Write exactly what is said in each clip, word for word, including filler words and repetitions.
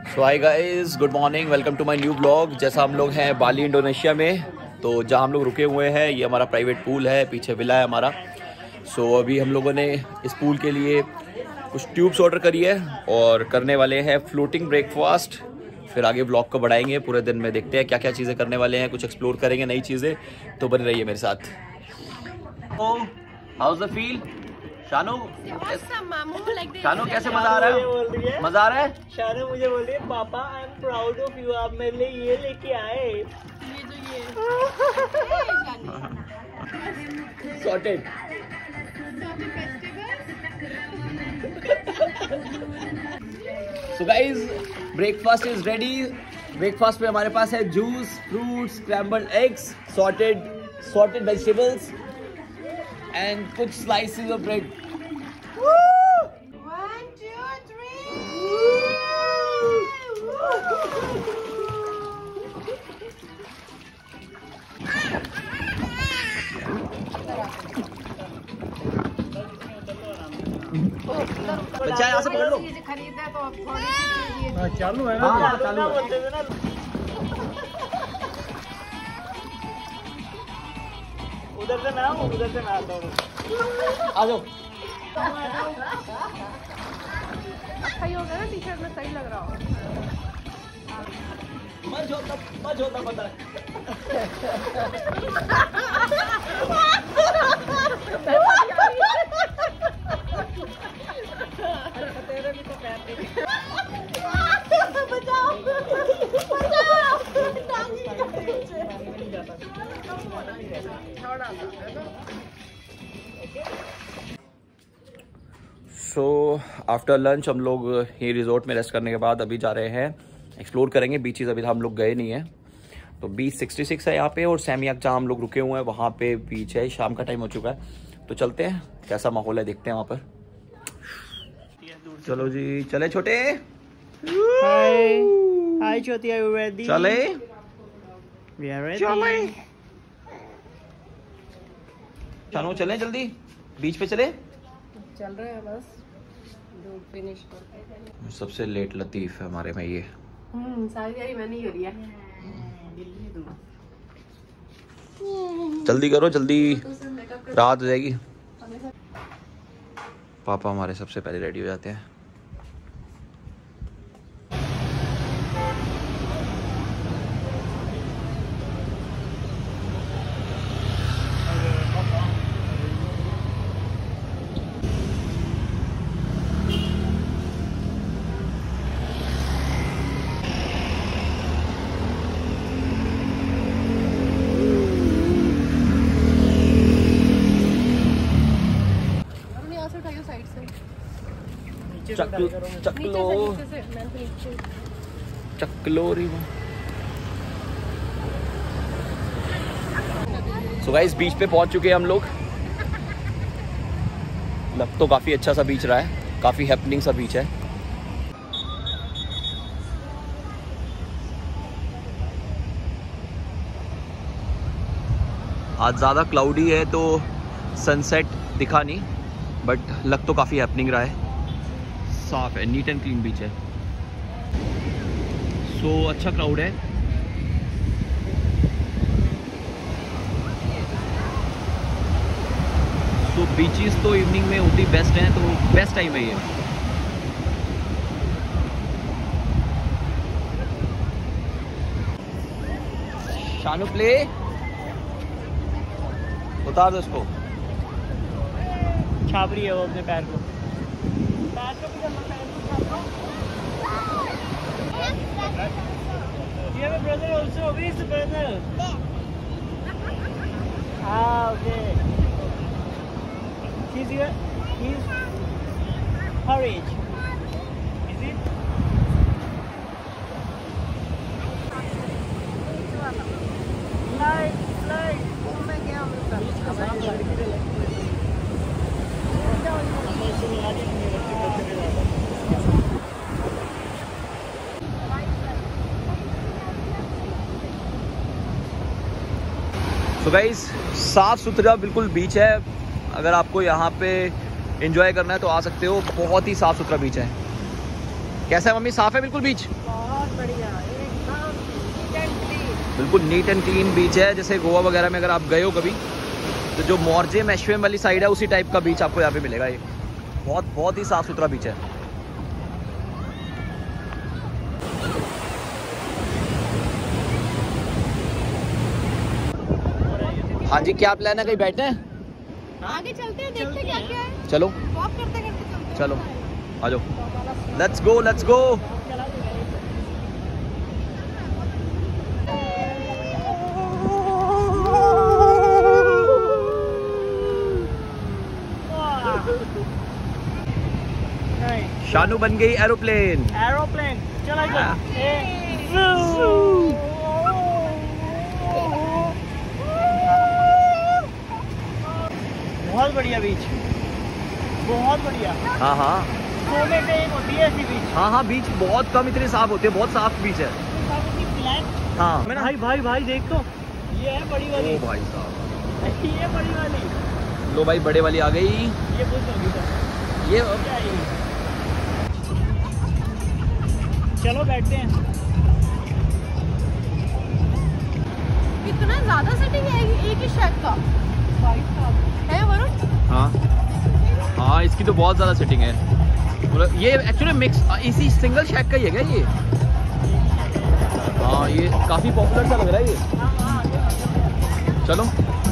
So hi guys, good morning, welcome to my new blog. जैसा हम लोग हैं बाली इंडोनेशिया में, तो जहां हम लोग रुके हुए हैं ये हमारा प्राइवेट पूल है, पीछे विला है हमारा। सो so, अभी हम लोगों ने इस पूल के लिए कुछ ट्यूब्स ऑर्डर करी है और करने वाले हैं फ्लोटिंग ब्रेकफास्ट। फिर आगे ब्लॉग को बढ़ाएंगे, पूरे दिन में देखते हैं क्या क्या चीज़ें करने वाले हैं, कुछ एक्सप्लोर करेंगे नई चीज़ें, तो बने रहिए मेरे साथ। How's the feel Shanu? Shanu कैसे मजा आ रहा है? मजा आ रहा है? शानू मुझे बोल रही है पापा I am proud of you, आप मेरे लिए ये लेके आए। ये जो ये sorted. So guys, breakfast is ready. Breakfast में हमारे पास है juice, fruits, scrambled eggs, sorted sorted vegetables and कुछ slices of bread. One, two, three. बच्चा यहाँ से पकड़ लो। खरीदा तो थोड़ी सी चीज चालू है ना? हाँ, चालू है। बोलते थे ना। उधर से ना, उधर से ना आता हूँ। आ जाओ। सही हो गया ना, टी शर्ट में सही लग रहा होगा। मज होता मज होता पता है। तेरे भी तो पैर बचाओ बचाओ। सो आफ्टर लंच हम लोग ये रिजॉर्ट में रेस्ट करने के बाद अभी जा रहे हैं एक्सप्लोर करेंगे बीचेस। अभी हम लोग गए नहीं हैं, तो बीच सिक्सटी सिक्स है यहाँ पे, और सैमियाक जहाँ हम लोग रुके हुए हैं वहाँ पे बीच है। शाम का टाइम हो चुका है, तो चलते हैं कैसा माहौल है देखते हैं वहाँ पर। चलो जी, चले छोटे। हाय हाय छोटी, आर यू रेडी? चले वी आर रेडी। चले शानू, चले जल्दी, बीच पे चले। चल रहे हैं बस, दूध फिनिश कर। सबसे लेट लतीफ है हमारे में ये। हम्म सारी तैयारी मैंने ही करी है। जल्दी करो, जल्दी रात हो जाएगी। पापा हमारे सबसे पहले रेडी हो जाते हैं। चकलो चकलो चकलोरी। सो गाइस, बीच पे पहुंच चुके हैं हम लोग। लग तो काफी अच्छा सा बीच रहा है, काफी हैपनिंग सा बीच है। आज ज़्यादा क्लाउडी है तो सनसेट दिखा नहीं, बट लग तो काफ़ी हैपनिंग रहा है। साफ है, नीट एंड क्लीन बीच है। सो so, अच्छा क्राउड है। तो बीचेस तो इवनिंग में होती बेस्ट हैं, तो बेस्ट टाइम है ये। शानू प्ले, उतार दो इसको। छाप रही है वो अपने पैर को। पैर को भी करना, पैर को छाप दो। You have a brother also? Where is the brother? Ah, okay. He's your, he's her age. Is it? Like, like. Oh my God. तो गाइस, साफ़ सुथरा बिल्कुल बीच है। अगर आपको यहाँ पे एंजॉय करना है तो आ सकते हो। बहुत ही साफ़ सुथरा बीच है। कैसा है मम्मी? साफ़ है बिल्कुल बीच? बिल्कुल नीट एंड क्लीन बीच है। जैसे गोवा वगैरह में अगर आप गए हो कभी तो जो मॉर्जे मैशवेम वाली साइड है उसी टाइप का बीच आपको यहाँ पे मिलेगा। ये बहुत बहुत ही साफ़ सुथरा बीच है। हाँ जी, क्या प्लान है? कहीं बैठे हैं? आगे चलते हैं, देखते क्या क्या है। चलो वॉक करते करते चलते हैं। चलो आ जाओ, let's go let's go. Shanu बन गई एरोप्लेन। एरोप्लेन चला गया। बहुत बढ़िया बीच, बहुत बढ़िया। हाँ हाँ सौ में से एक होती है ऐसी बीच। हाँ हाँ बीच बहुत कम इतने साफ होते हैं, बहुत साफ बीच है। हाँ भाई भाई भाई देख तो, ये है बड़ी वाली। ओ भाई साहब, ये बड़ी वाली। लो भाई बड़े वाली आ गई। ये कुछ होगी तो ये क्या है ये? चलो बैठते हैं। कितना ज्यादा सेटिंग है एक ही शेक का है वरुण। हाँ हाँ इसकी तो बहुत ज़्यादा सेटिंग है। मतलब ये एक्चुअली मिक्स इसी सिंगल शैक का ही है क्या ये? हाँ ये काफ़ी पॉपुलर सा लग रहा है ये। चलो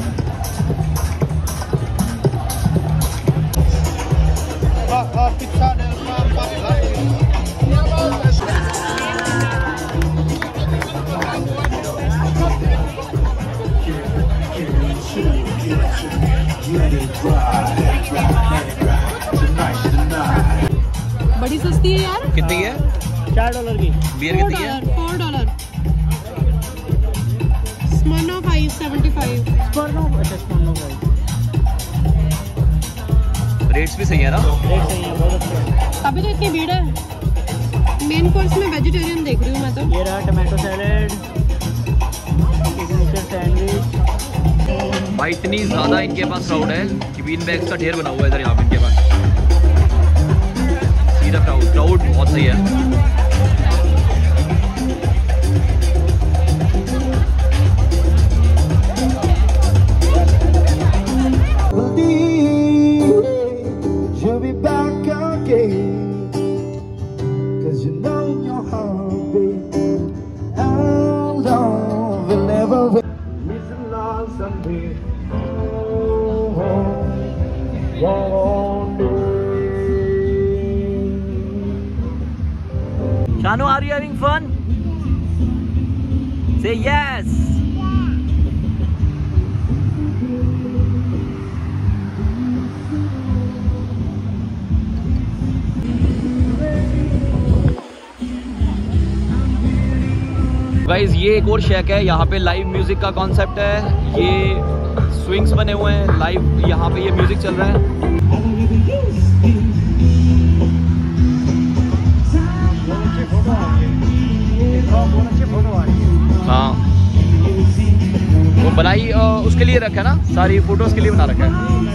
बड़ी सस्ती है यार। कितनी है? चार डॉलर की बियर कितनी है? Four dollar. Smirnoff five seventy five. Rates भी सही है ना? रेट सही है, बहुत अच्छा है। अभी तो इतनी भीड़ है। मेन कोर्स में वेजिटेरियन देख रही हूँ मैं तो। ये रहा टमाटो सैलेड, सिग्नेचर सैंडविच। भाई इतनी ज़्यादा इनके पास क्राउड है कि बीन बैग्स का ढेर बना हुआ है इधर यहाँ पे इनके पास। सीधा क्राउड क्राउड बहुत सही है। Shanu, are you having fun? Say yes. Guys ये एक और शेक है, यहाँ पे लाइव म्यूजिक का कॉन्सेप्ट है। ये स्विंग्स बने हुए हैं, लाइव यहाँ पे ये म्यूजिक चल रहा है। हाँ वो बनाई उसके लिए रखा है ना, सारी फोटोज के लिए बना रखा है।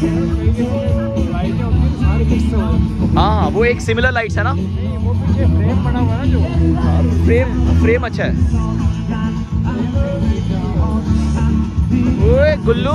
हाँ हाँ वो एक सिमिलर लाइट्स है ना, वो पीछे फ्रेम बना हुआ है जो फ्रेम फ्रेम अच्छा है। ओए गुल्लू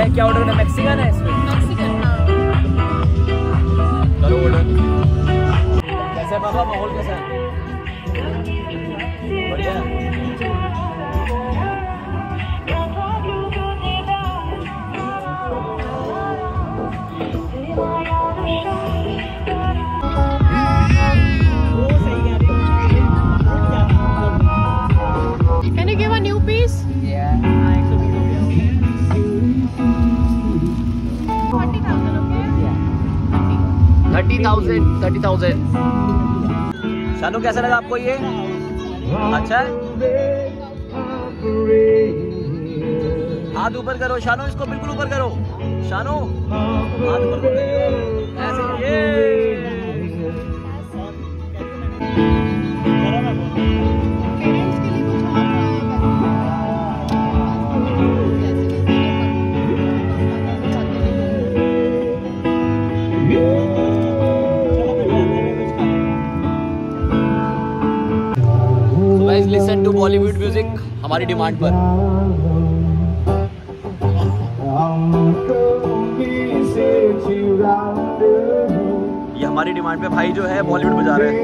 है क्या ऑर्डर करना? मैक्सिकन है इसमें? मैक्सिकन, हाँ। करो ऑर्डर। कैसा है बाबा, माहौल कैसा है? बढ़िया। Can you give a new piece? Yeah. forty thousand, okay? Thirty thousand thirty thousand Shanu कैसा लगा आपको ये? अच्छा है? हाथ ऊपर करो शानू, इसको बिल्कुल ऊपर करो शानू, हाथ ऊपर करो ऐसे। ये पेरेंट्स के लिए कुछ और guys listen to Bollywood music हमारी डिमांड पर। ये हमारी डिमांड पे भाई जो है बॉलीवुड बजा रहे हैं।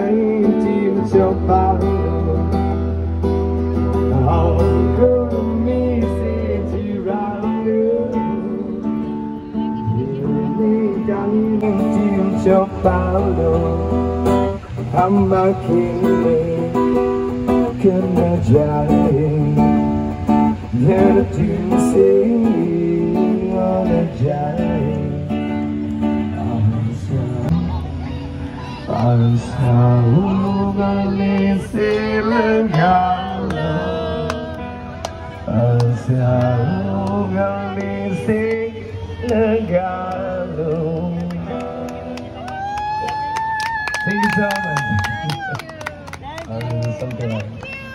Thank you so much. uh, something like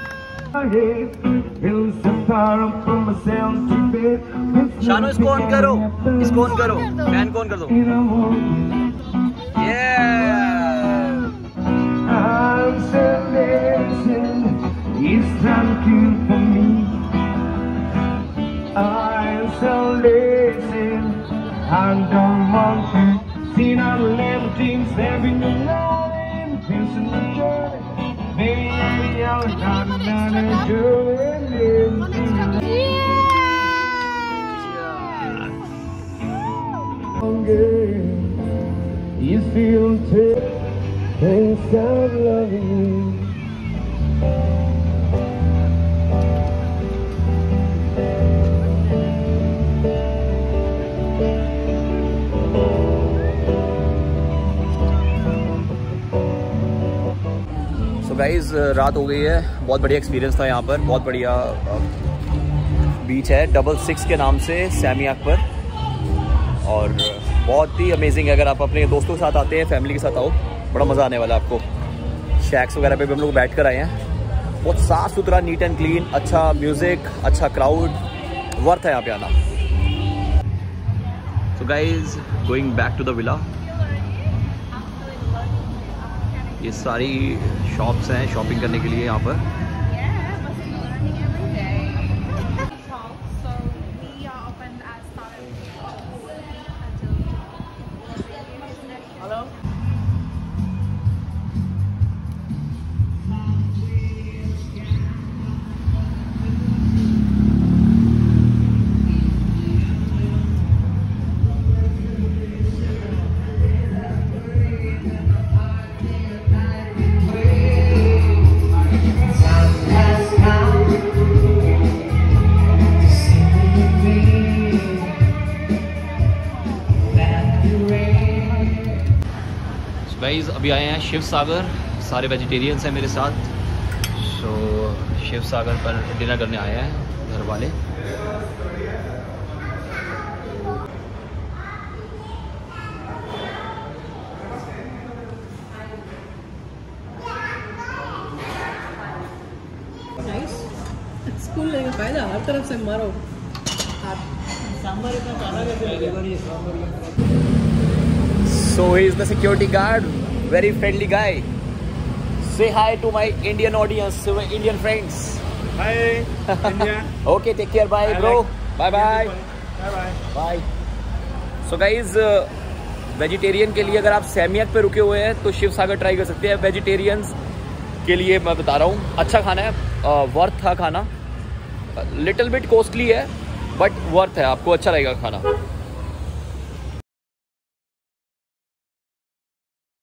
Shanu इसको ऑन करो, इसको ऑन करो, फैन को ऑन कर दो। You feel things of loving you. So guys रात हो गई है, बहुत बढ़िया एक्सपीरियंस था यहाँ पर, बहुत बढ़िया बीच है डबल सिक्स के नाम से सैमियाक पर, और बहुत ही अमेजिंग है। अगर आप अपने दोस्तों के साथ आते हैं, फैमिली के साथ आओ, बड़ा मज़ा आने वाला है आपको। शैक्स वगैरह पे भी हम लोग बैठ कर आए हैं, बहुत साफ़ सुथरा, नीट एंड क्लीन, अच्छा म्यूज़िक, अच्छा क्राउड, वर्थ है यहाँ पे आना। So guys going back to the villa. ये सारी शॉप्स हैं शॉपिंग करने के लिए यहाँ पर। गाइस अभी आए हैं शिव सागर, सारे वेजिटेरियंस हैं मेरे साथ। सो so, शिव सागर पर डिनर करने आए हैं घर वाले। स्कूल लेके फायदा, हर तरफ से मारो। सांभर इतना ज़्यादा कैसे लगे? So he is the security guard, very friendly guy. Say hi to my Indian audience, to my Indian friends. Hi, India. Okay, take care, bye, I bro. like Bye, bye. Bye. So guys vegetarian के लिए अगर आप सैमियक पे रुके हुए हैं तो शिव सागर try कर सकते हैं। वेजिटेरियंस के लिए मैं बता रहा हूँ, अच्छा खाना है, वर्थ था खाना, लिटिल बिट कॉस्टली है बट वर्थ है, आपको अच्छा लगेगा खाना।